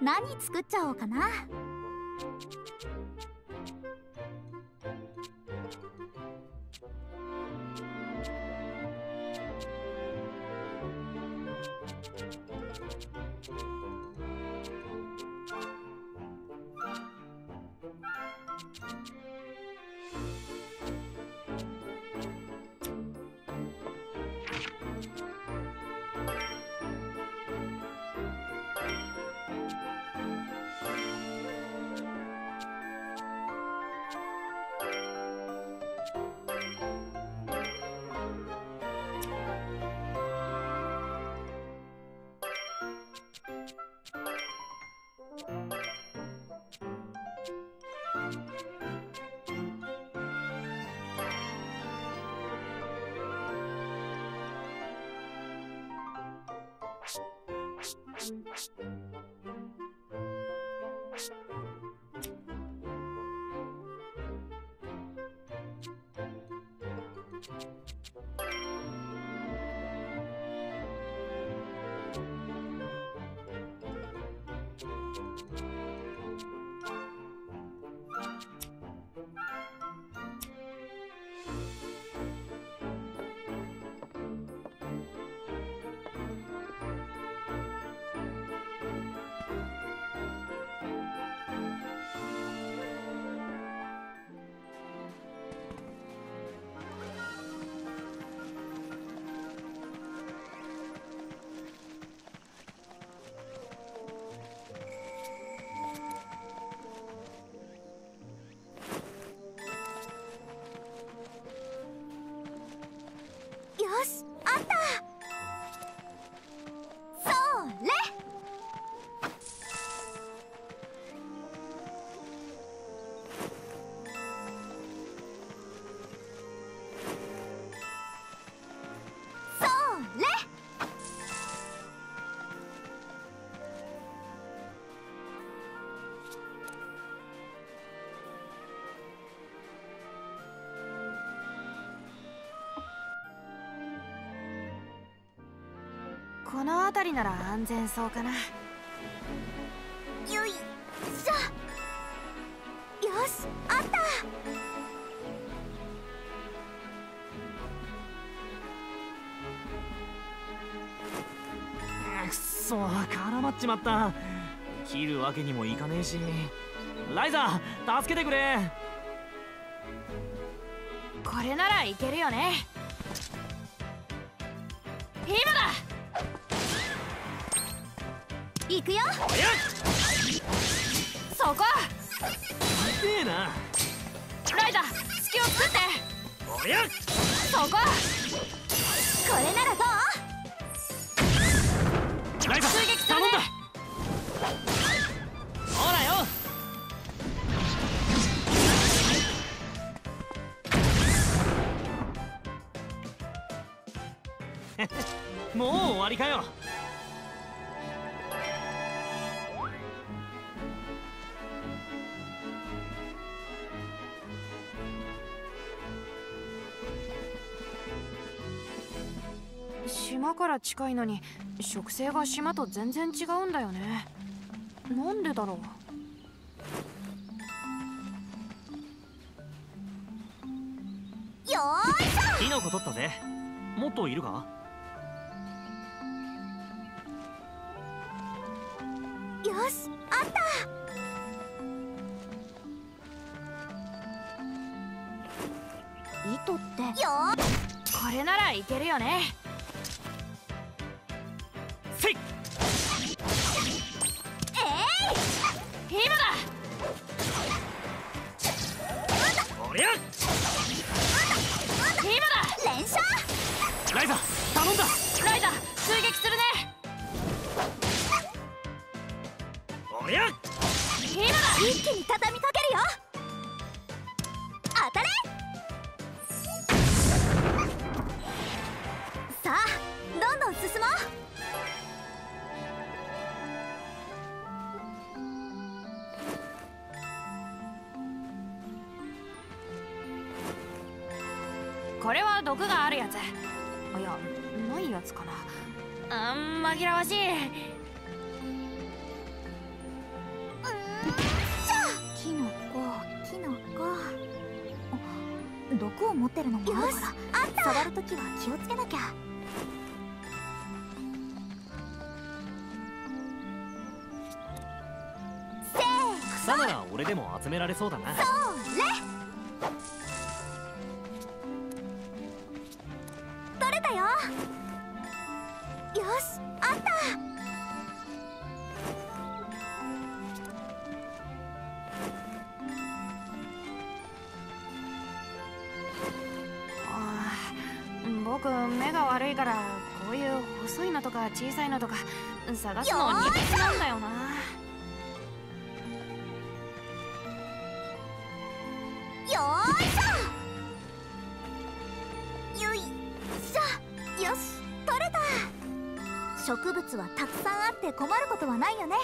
何作っちゃおうかな。よし、あった。それ。それ。 この辺りなら安全そうかな。 よいしょ。よし、あった。 くそ、絡まっちまった。切るわけにもいかねえし。ライザー、助けてくれ。 これならいけるよね。今だ。 行くよ。 そこ。 痛えな。 ライザー、隙を作って。 おやそこ。 これならどう？ ライザー、 追撃するね。 頼んだ。ほらよ。もう終わりかよ。 島から近いのに植生が島と全然違うんだよね。なんでだろう。 よーいしょ。 キノコ取ったぜ。もっといるか？ よし、あった。糸ってよー。 これならいけるよね。 せい。 今だ。 おりゃ今だ。 連射。 ライザー、頼んだ。 ライザー、追撃するね。 おりゃ今だ。 一気に畳みかけるよ。当たれ。さあ、どんどん進もう。 これは毒があるやつ。いや、ないやつかな。紛らわしい。 毒を持ってるのもあるから触るときは気をつけなきゃ。 草なら俺でも集められそうだな。 それ。取れたよ。よし、あった。 僕目が悪いからこういう細いのとか小さいのとか探すの苦手なんだよな。 よーいしょ。よいしょ。よし、取れた。植物はたくさんあって困ることはないよね。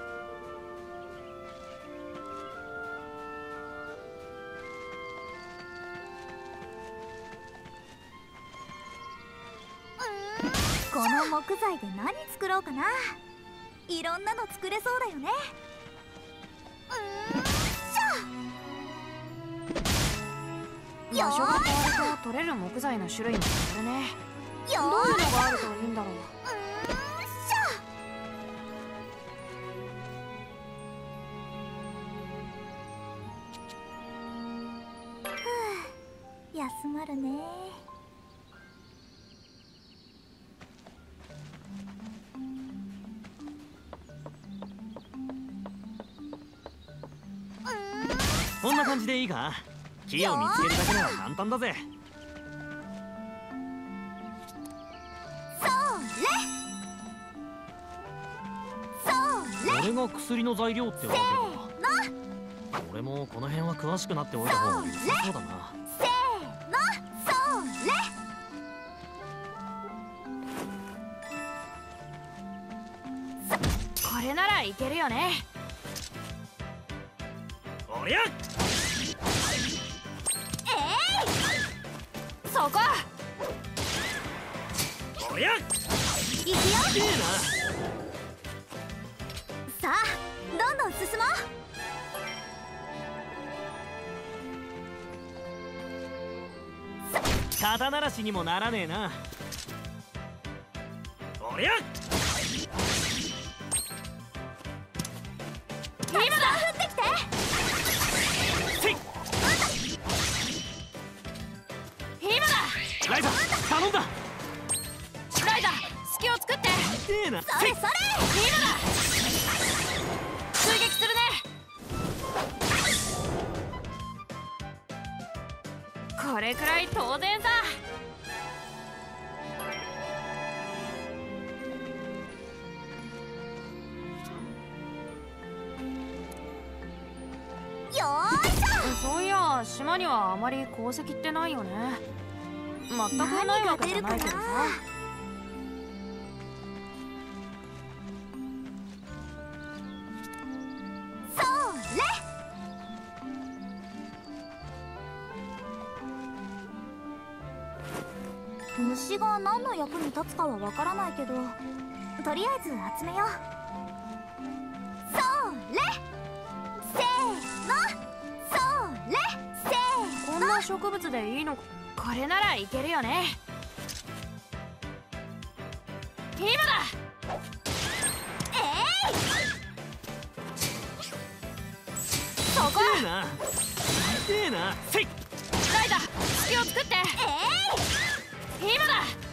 この木材で何作ろうかな。いろんなの作れそうだよね。 場所が変わると取れる木材の種類も変わるね。どういうのがあるといいんだろう。 休まるね。 こんな感じでいいか。木を見つけるだけなら簡単だぜ。これが薬の材料ってわけか。俺もこの辺は詳しくなっておいた方が良さそうだな。 せーの、それ。 これならいけるよね。 おりゃそこ。 おりゃいくよ。 いいな。 さあ、どんどん進もう。 肩慣らしにもならねえな。おりゃ今だ。降ってきて。 せい。ライザ頼んだ。 ライザ隙を作って。 痛えな。 それそれ。 今だ。追撃するね。これくらい当然さ。 よーいしょ。 そういや島にはあまり鉱石ってないよね。全くないわけじゃないけどさ。 それ。虫が何の役に立つかはわからないけど、とりあえず集めよう。それ。せーの。それ。せーの。 こんな植物でいいのか。これならいけるよね。今だ。そこ。 痛えな。痛えな。せい。 ライダ隙を作って。今だ。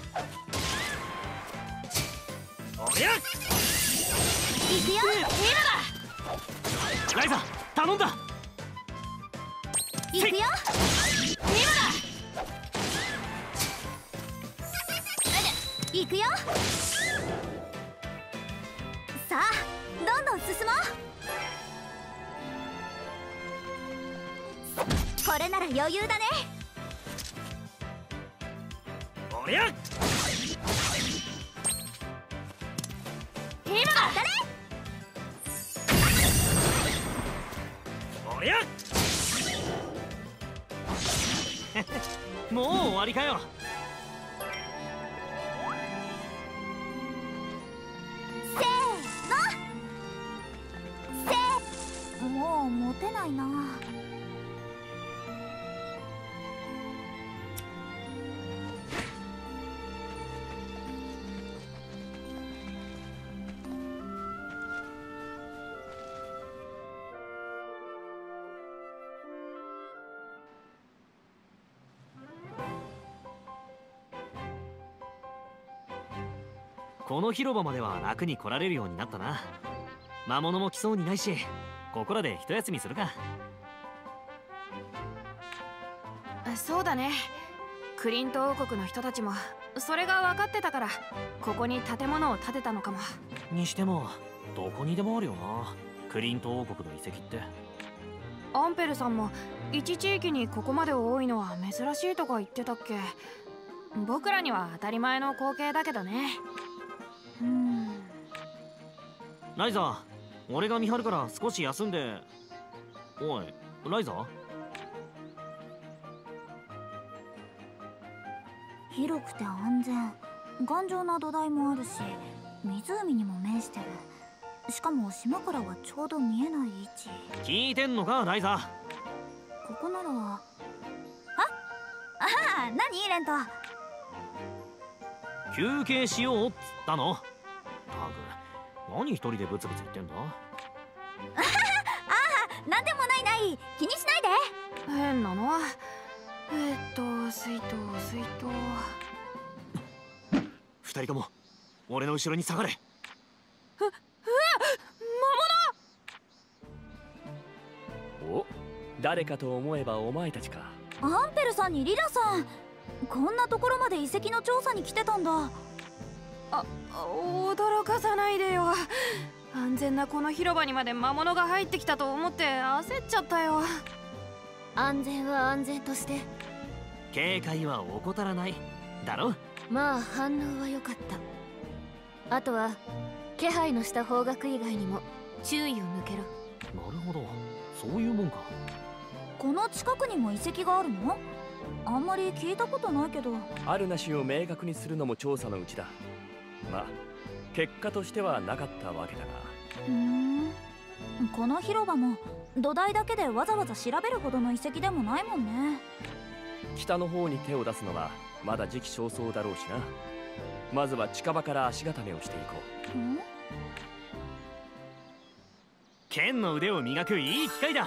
おりゃいくよ。 今だ。 ライザ頼んだ。 いくよ。 今だ。 いくよ。さあ、どんどん進もう。これなら余裕だね。 おりゃ今だ。 当たれ。 おりゃもう終わりかよ。 せーの。もう持てないな。 この広場までは楽に来られるようになったな。魔物も来そうにないし、ここらで一休みするか。 そうだね。クリント王国の人たちもそれが分かってたからここに建物を建てたのかも。 にしてもどこにでもあるよな、クリント王国の遺跡って。 アンペルさんも一地域にここまで多いのは珍しいとか言ってたっけ。僕らには当たり前の光景だけどね。 ライザー、俺が見張るから少し休んで。おいライザー。 広くて安全、頑丈な土台もあるし、湖にも面してる。しかも島からはちょうど見えない位置。 聞いてんのかライザー。ここなら何レント。 休憩しようっつったの。たく何一人でブツブツ言ってんだ。 なんでもない気にしないで。 変なの。水筒二人とも俺の後ろに下がれ。 魔物。お、誰かと思えばお前たちか。 アンペルさんにリラさん、こんなところまで遺跡の調査に来てたんだ。 驚かさないでよ。安全なこの広場にまで魔物が入ってきたと思って焦っちゃったよ。 安全は安全として、 警戒は怠らないだろ。 まあ反応は良かった。あとは気配のした方角以外にも注意を向けろ。 なるほど、そういうもんか。 この近くにも遺跡があるの？あんまり聞いたことないけど。 あるなしを明確にするのも調査のうちだ。まあ結果としてはなかったわけだが。 この広場も土台だけでわざわざ調べるほどの遺跡でもないもんね。 北の方に手を出すのはまだ時期尚早だろうしな。まずは近場から足固めをしていこう。 剣の腕を磨くいい機会だ。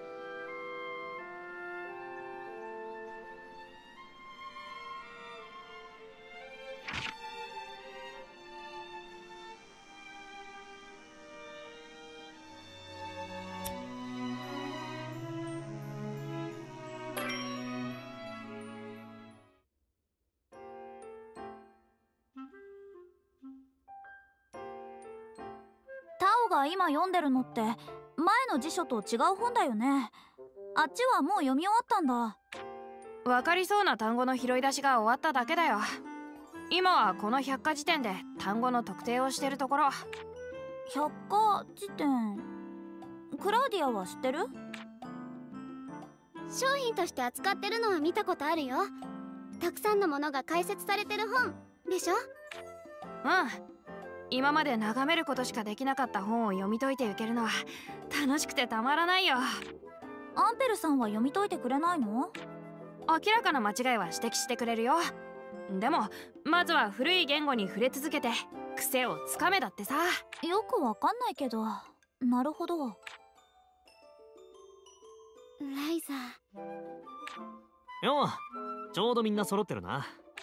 タオが今読んでるのって前の辞書と違う本だよね。あっちはもう読み終わったんだ。 分かりそうな単語の拾い出しが終わっただけだよ。今はこの百科事典で単語の特定をしてるところ。 百科事典、クラウディアは知ってる？ 商品として扱ってるのは見たことあるよ。たくさんのものが解説されてる本でしょ？ 今まで眺めることしかできなかった本を読み解いていけるのは楽しくてたまらないよ。 アンペルさんは読み解いてくれないの？ 明らかな間違いは指摘してくれるよ。でもまずは古い言語に触れ続けて癖をつかめだってさ。 よくわかんないけど。なるほど。 ライザー。 よう、ちょうどみんな揃ってるな。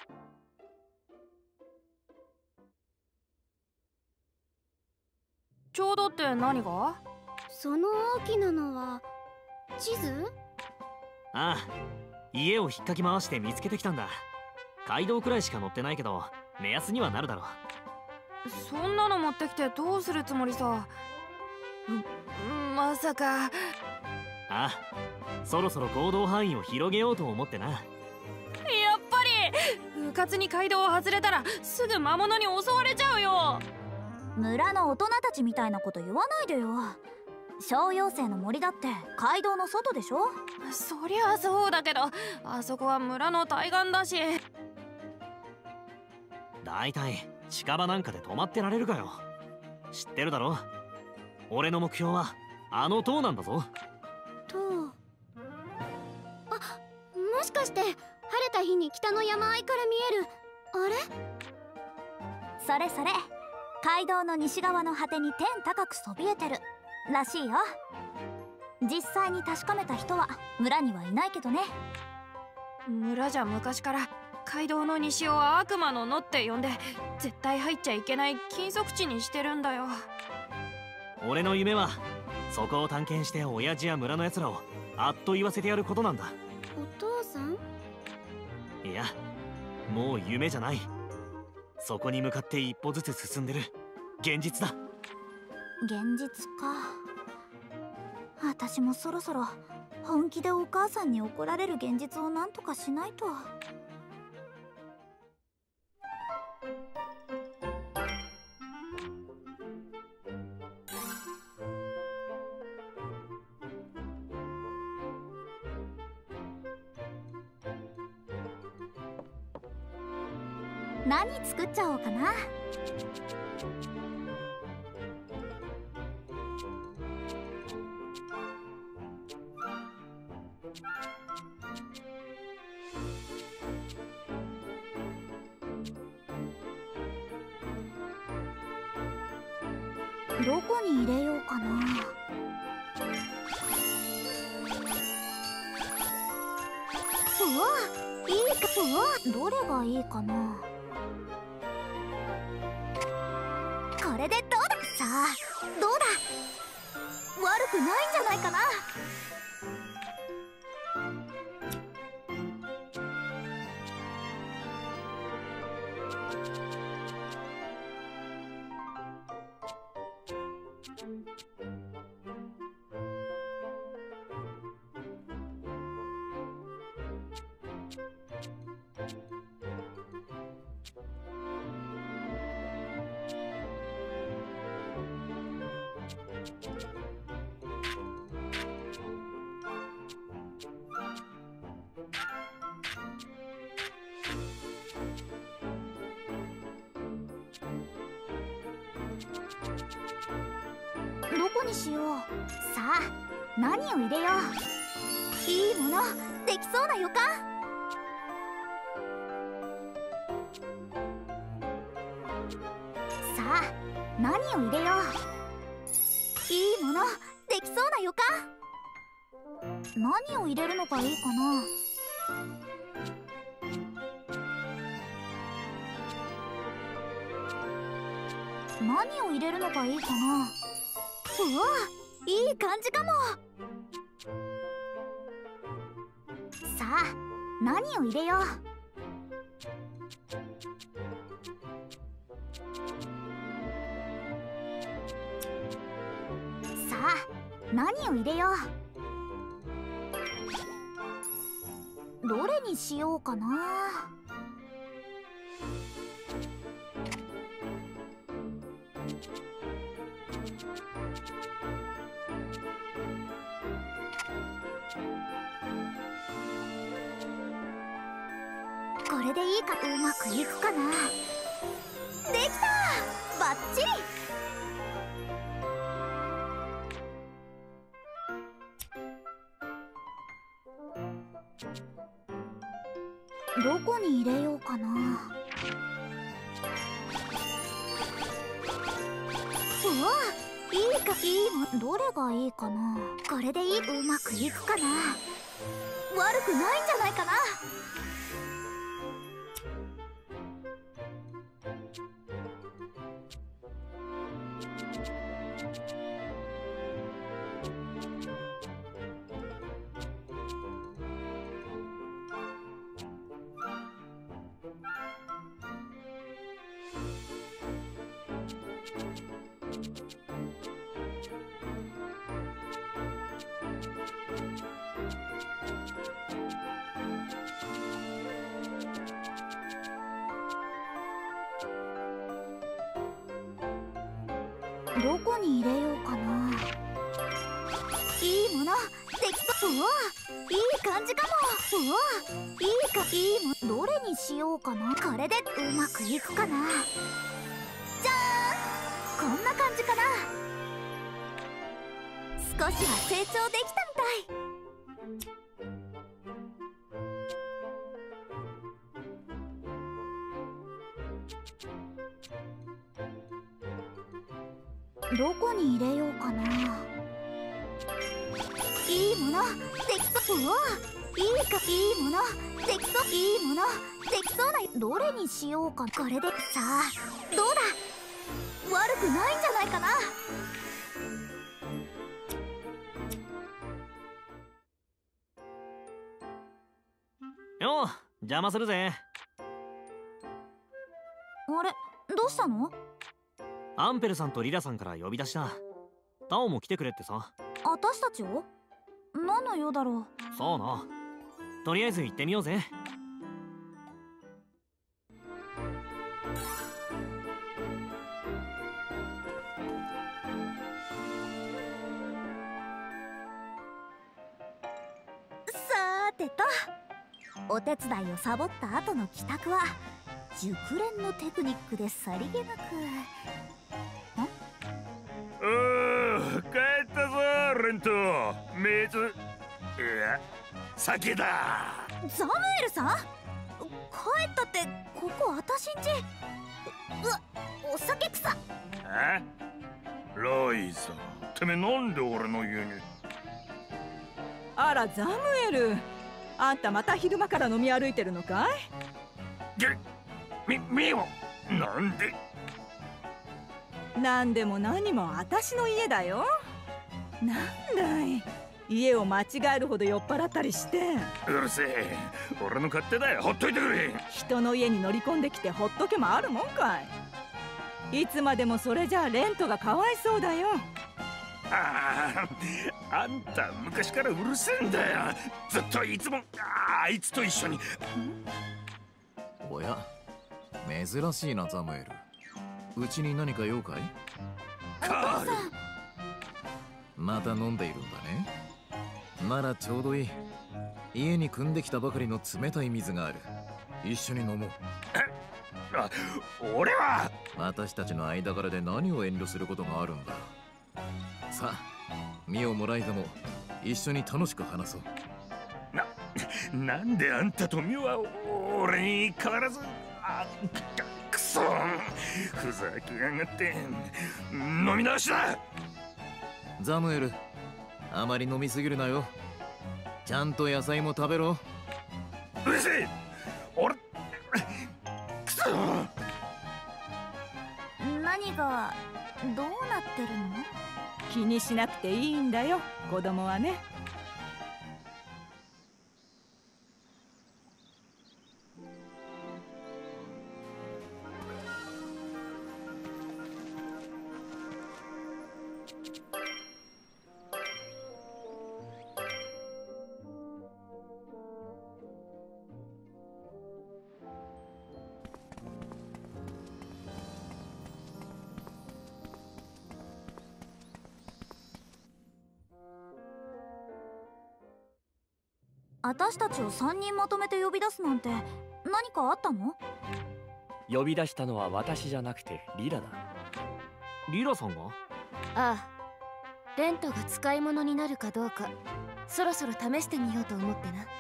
ちょうどって何が？ その大きなのは地図？ ああ、家を引っかき回して見つけてきたんだ。街道くらいしか載ってないけど目安にはなるだろう。 そんなの持ってきてどうするつもりさ。まさか。 ああ、そろそろ行動範囲を広げようと思ってな。 やっぱりうかつに街道を外れたらすぐ魔物に襲われちゃうよ。 村の大人たちみたいなこと言わないでよ。小妖精の森だって街道の外でしょ。 そりゃそうだけど、あそこは村の対岸だし。 だいたい近場なんかで止まってられるかよ。知ってるだろ、俺の目標はあの塔なんだぞ。 塔？もしかして晴れた日に北の山あいから見えるあれ？ それそれ、街道の西側の果てに天高くそびえてるらしいよ。実際に確かめた人は村にはいないけどね。 村じゃ昔から街道の西を悪魔の野って呼んで絶対入っちゃいけない禁足地にしてるんだよ。 俺の夢はそこを探検して親父や村のやつらをあっと言わせてやることなんだ。 お父さん？ いや、もう夢じゃない。そこに向かって一歩ずつ進んでる現実だ。 現実か。私もそろそろ本気でお母さんに怒られる現実をなんとかしないと。何作っちゃおうかな。どこに入れようかな。うわ、いいか。うわ、どれがいいかな。これでどうだ。さあ、どうだ。悪くないんじゃないかな。どこにしよう。さあ、何を入れよう。いいものできそうな予感。さあ、何を入れよう。いいものできそうな予感。何を入れるのがいいかな。何を入れるのがいいかな。うわ、いい感じかも。さあ、何を入れよう。さあ、何を入れよう。どれにしようかな。これでいいか。うまくいくかな。できた、バッチリ。どこに入れようかな。うわ、いいか。いいもん。どれがいいかな。これでいい。うまくいくかな。悪くないんじゃないかな。どこに入れようかな。いいものできそう。うわ、いい感じかも。うわ、いいか。いいもの。どれにしようかな。これでうまくいくかな。じゃーん、こんな感じかな。少しは成長できたみたい。どこに入れようかな。いいものできそう。うわ、いいか。いいものできそう。いいものできそうな。どれにしようか。これでさあどうだ、悪くないんじゃないかな。 よう、邪魔するぜ。 あれ、どうしたの？ アンペルさんとリラさんから呼び出しだ。タオも来てくれってさ。 私たちを？何の用だろう。 そうな。とりあえず行ってみようぜ。 さーてと、お手伝いをサボった後の帰宅は熟練のテクニックでさりげなく。 帰ったぞレント。水、いや酒だ。 ザムエルさん、帰ったってここ私んち。うわ、お酒臭っ。 え、ライザ、てめえなんで俺の家に。 あらザムエル、あんたまた昼間から飲み歩いてるのかい？ ミオ、なんで？ なんでも何も私の家だよ。なんだい、家を間違えるほど酔っ払ったりして。 うるせえ、俺の勝手だよ、ほっといてくれ。 人の家に乗り込んできてほっとけもあるもんかい。いつまでもそれじゃレントがかわいそうだよ。 あんた昔からうるせえんだよ。ずっといつもあいつと一緒に。 おや、珍しいなザムエル。うちに何か用かい？ カール、 また飲んでいるんだね。ならちょうどいい。家に汲んできたばかりの冷たい水がある。一緒に飲もう。 俺は。 私たちの間柄で何を遠慮することがあるんだ。さあ、身をもらいでも一緒に楽しく話そう。 なんであんたとミオは俺に変わらず。くそ、ふざけやがって。飲み直しだ。 ザムエル、あまり飲みすぎるなよ。ちゃんと野菜も食べろ。 うるせえ、俺。くそ。 何がどうなってるの？ 気にしなくていいんだよ、子供はね。 私たちを3人まとめて呼び出すなんて何かあったの？ 呼び出したのは私じゃなくてリラだ。 リラさんが？ ああ、レントが使い物になるかどうかそろそろ試してみようと思ってな。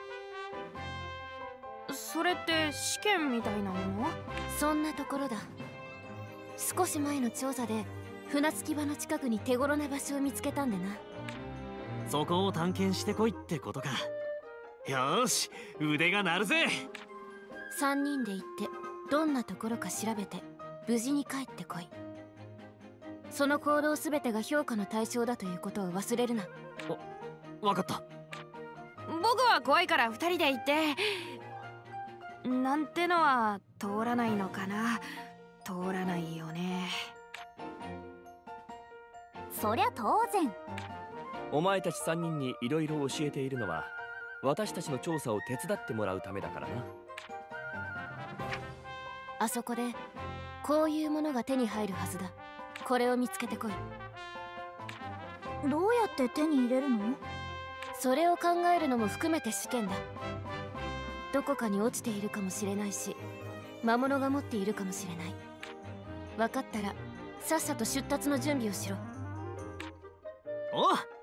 それって試験みたいなもの？ そんなところだ。少し前の調査で船着き場の近くに手頃な場所を見つけたんでな。 そこを探検してこいってことか。よーし、腕が鳴るぜ。 3人で行ってどんなところか調べて無事に帰ってこい。その行動全てが評価の対象だということを忘れるな。 わかった。 僕は怖いから2人で行ってなんてのは通らないのかな。通らないよね。 そりゃ当然。 お前たち3人にいろいろ教えているのは私たちの調査を手伝ってもらうためだからな。 あそこでこういうものが手に入るはずだ。これを見つけてこい。 どうやって手に入れるの？ それを考えるのも含めて試験だ。どこかに落ちているかもしれないし魔物が持っているかもしれない。分かったらさっさと出立の準備をしろ。 おう、